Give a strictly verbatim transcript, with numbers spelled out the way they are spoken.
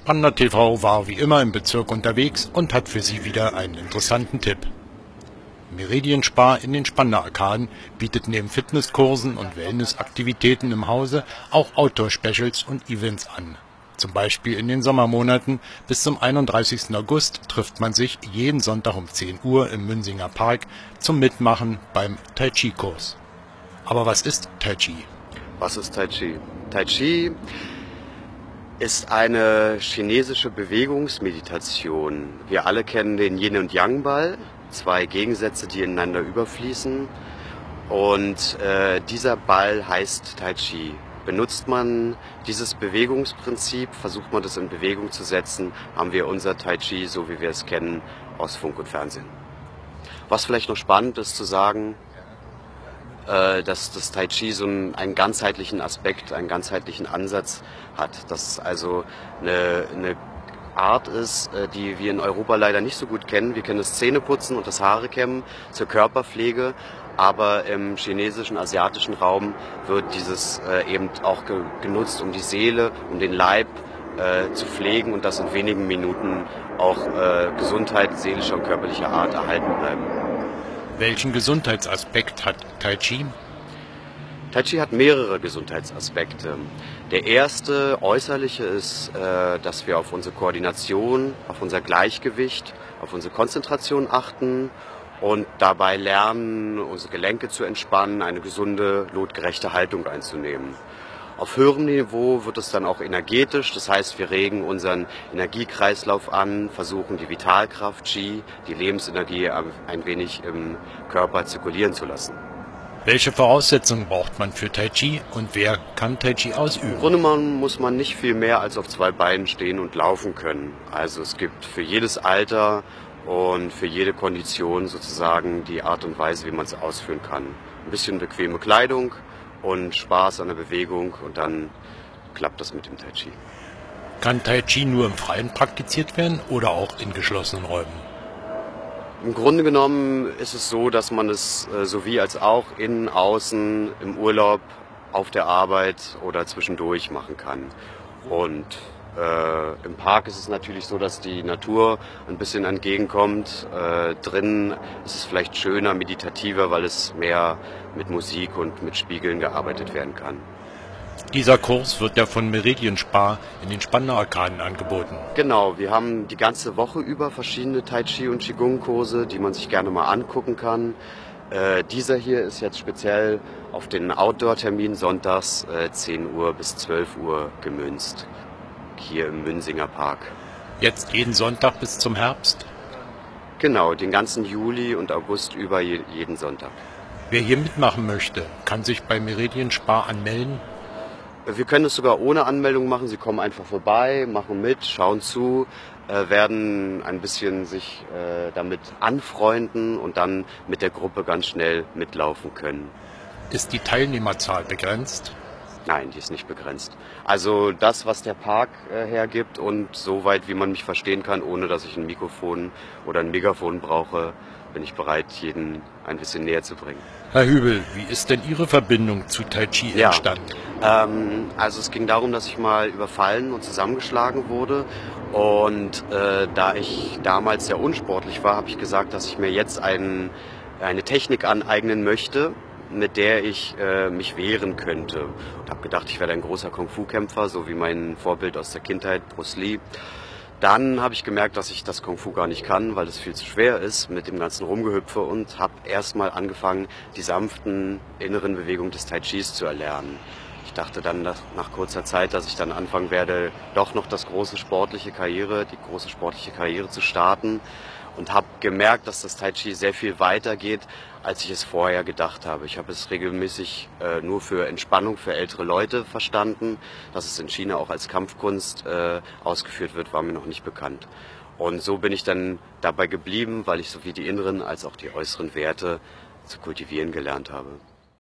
Spandau T V war wie immer im Bezirk unterwegs und hat für Sie wieder einen interessanten Tipp. Meridian Spa in den Spandau-Arkaden bietet neben Fitnesskursen und Wellnessaktivitäten im Hause auch Outdoor-Specials und Events an. Zum Beispiel in den Sommermonaten bis zum einunddreißigsten August trifft man sich jeden Sonntag um zehn Uhr im Münsinger Park zum Mitmachen beim Tai Chi-Kurs. Aber was ist Tai Chi? Was ist Tai Chi? Tai Chi ist eine chinesische Bewegungsmeditation. Wir alle kennen den Yin- und Yang-Ball, zwei Gegensätze, die ineinander überfließen. Und äh, dieser Ball heißt Tai Chi. Benutzt man dieses Bewegungsprinzip, versucht man das in Bewegung zu setzen, haben wir unser Tai Chi, so wie wir es kennen, aus Funk und Fernsehen. Was vielleicht noch spannend ist zu sagen, äh, dass das Tai Chi so einen, einen ganzheitlichen Aspekt, einen ganzheitlichen Ansatz hat. Dass es also eine, eine Art ist, die wir in Europa leider nicht so gut kennen. Wir kennen das Zähneputzen und das Haarekämmen zur Körperpflege, aber im chinesischen, asiatischen Raum wird dieses äh, eben auch ge genutzt, um die Seele, um den Leib äh, zu pflegen und dass in wenigen Minuten auch äh, Gesundheit seelischer und körperlicher Art erhalten bleiben. Welchen Gesundheitsaspekt hat Tai Chi? Tai Chi hat mehrere Gesundheitsaspekte. Der erste äußerliche ist, äh, dass wir auf unsere Koordination, auf unser Gleichgewicht, auf unsere Konzentration achten und dabei lernen, unsere Gelenke zu entspannen, eine gesunde, lotgerechte Haltung einzunehmen. Auf höherem Niveau wird es dann auch energetisch, das heißt, wir regen unseren Energiekreislauf an, versuchen die Vitalkraft, Qi, die Lebensenergie ein wenig im Körper zirkulieren zu lassen. Welche Voraussetzungen braucht man für Tai Chi und wer kann Tai Chi ausüben? Im Grunde genommen muss man nicht viel mehr als auf zwei Beinen stehen und laufen können. Also es gibt für jedes Alter und für jede Kondition sozusagen die Art und Weise, wie man es ausführen kann. Ein bisschen bequeme Kleidung und Spaß an der Bewegung und dann klappt das mit dem Tai Chi. Kann Tai Chi nur im Freien praktiziert werden oder auch in geschlossenen Räumen? Im Grunde genommen ist es so, dass man es äh, sowie als auch innen, außen, im Urlaub, auf der Arbeit oder zwischendurch machen kann. Und äh, im Park ist es natürlich so, dass die Natur ein bisschen entgegenkommt. Äh, drinnen ist es vielleicht schöner, meditativer, weil es mehr mit Musik und mit Spiegeln gearbeitet werden kann. Dieser Kurs wird ja von Meridian Spa in den Spandauer Arkaden angeboten. Genau, wir haben die ganze Woche über verschiedene Tai Chi und Qigong Kurse, die man sich gerne mal angucken kann. Äh, dieser hier ist jetzt speziell auf den Outdoor-Termin sonntags äh, zehn Uhr bis zwölf Uhr gemünzt, hier im Münsinger Park. Jetzt jeden Sonntag bis zum Herbst? Genau, den ganzen Juli und August über je, jeden Sonntag. Wer hier mitmachen möchte, kann sich bei Meridian Spa anmelden? Wir können es sogar ohne Anmeldung machen. Sie kommen einfach vorbei, machen mit, schauen zu, äh, werden ein bisschen sich äh, damit anfreunden und dann mit der Gruppe ganz schnell mitlaufen können. Ist die Teilnehmerzahl begrenzt? Nein, die ist nicht begrenzt. Also das, was der Park äh, hergibt und so weit, wie man mich verstehen kann, ohne dass ich ein Mikrofon oder ein Megafon brauche, bin ich bereit, jeden ein bisschen näher zu bringen. Herr Hübel, wie ist denn Ihre Verbindung zu Tai Chi Ja, entstanden? Ähm, also es ging darum, dass ich mal überfallen und zusammengeschlagen wurde. Und äh, da ich damals sehr unsportlich war, habe ich gesagt, dass ich mir jetzt einen, eine Technik aneignen möchte, mit der ich äh, mich wehren könnte. Und habe gedacht, ich werde ein großer Kung-Fu-Kämpfer, so wie mein Vorbild aus der Kindheit, Bruce Lee. Dann habe ich gemerkt, dass ich das Kung-Fu gar nicht kann, weil es viel zu schwer ist mit dem ganzen Rumgehüpfe und habe erstmal angefangen, die sanften inneren Bewegungen des Tai Chis zu erlernen. Ich dachte dann nach, nach kurzer Zeit, dass ich dann anfangen werde, doch noch das große sportliche Karriere, die große sportliche Karriere zu starten und habe gemerkt, dass das Tai Chi sehr viel weiter geht, als ich es vorher gedacht habe. Ich habe es regelmäßig äh, nur für Entspannung für ältere Leute verstanden. Dass es in China auch als Kampfkunst äh, ausgeführt wird, war mir noch nicht bekannt. Und so bin ich dann dabei geblieben, weil ich sowie die inneren als auch die äußeren Werte zu kultivieren gelernt habe.